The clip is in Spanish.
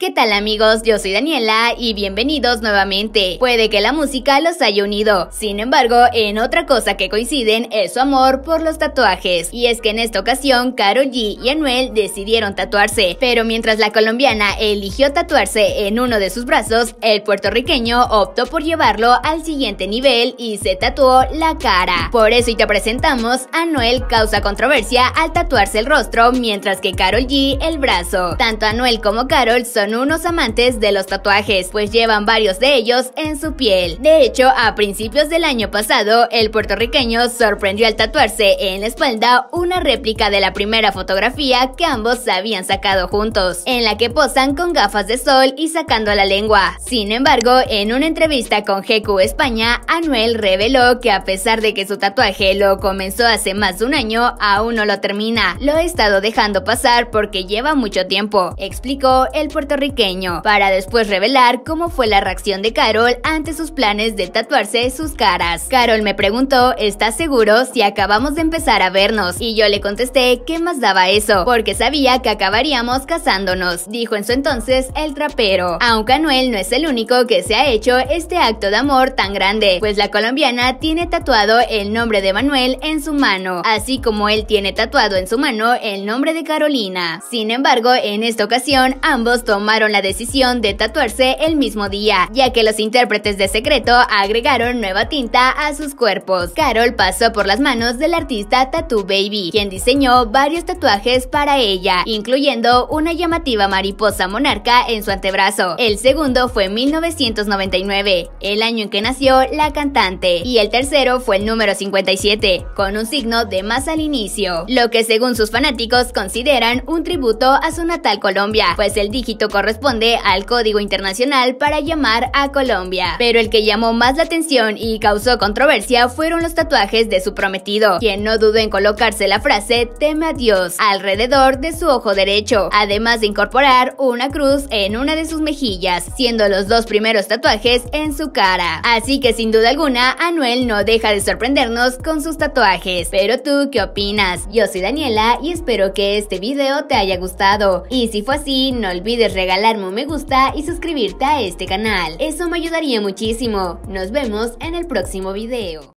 ¿Qué tal amigos? Yo soy Daniela y bienvenidos nuevamente. Puede que la música los haya unido, sin embargo, en otra cosa que coinciden es su amor por los tatuajes. Y es que en esta ocasión, Karol G y Anuel decidieron tatuarse, pero mientras la colombiana eligió tatuarse en uno de sus brazos, el puertorriqueño optó por llevarlo al siguiente nivel y se tatuó la cara. Por eso hoy te presentamos, Anuel causa controversia al tatuarse el rostro, mientras que Karol G el brazo. Tanto Anuel como Karol son unos amantes de los tatuajes, pues llevan varios de ellos en su piel. De hecho, a principios del año pasado, el puertorriqueño sorprendió al tatuarse en la espalda una réplica de la primera fotografía que ambos habían sacado juntos, en la que posan con gafas de sol y sacando la lengua. Sin embargo, en una entrevista con GQ España, Anuel reveló que a pesar de que su tatuaje lo comenzó hace más de un año, aún no lo termina. Lo he estado dejando pasar porque lleva mucho tiempo, explicó el puertorriqueño, para después revelar cómo fue la reacción de Karol ante sus planes de tatuarse sus caras. Karol me preguntó, ¿estás seguro si acabamos de empezar a vernos? Y yo le contesté, ¿qué más daba eso? Porque sabía que acabaríamos casándonos, dijo en su entonces el trapero. Aunque Anuel no es el único que se ha hecho este acto de amor tan grande, pues la colombiana tiene tatuado el nombre de Manuel en su mano, así como él tiene tatuado en su mano el nombre de Carolina. Sin embargo, en esta ocasión, ambos tomaron la decisión de tatuarse el mismo día, ya que los intérpretes de Secreto agregaron nueva tinta a sus cuerpos. Karol pasó por las manos del artista Tattoo Baby, quien diseñó varios tatuajes para ella, incluyendo una llamativa mariposa monarca en su antebrazo. El segundo fue en 1999, el año en que nació la cantante, y el tercero fue el número 57, con un signo de más al inicio, lo que según sus fanáticos consideran un tributo a su natal Colombia, pues el dígito corresponde al código internacional para llamar a Colombia. Pero el que llamó más la atención y causó controversia fueron los tatuajes de su prometido, quien no dudó en colocarse la frase "teme a Dios" alrededor de su ojo derecho, además de incorporar una cruz en una de sus mejillas, siendo los dos primeros tatuajes en su cara. Así que sin duda alguna, Anuel no deja de sorprendernos con sus tatuajes. Pero ¿tú qué opinas? Yo soy Daniela y espero que este video te haya gustado. Y si fue así, no olvides regalarme un me gusta y suscribirte a este canal. Eso me ayudaría muchísimo. Nos vemos en el próximo video.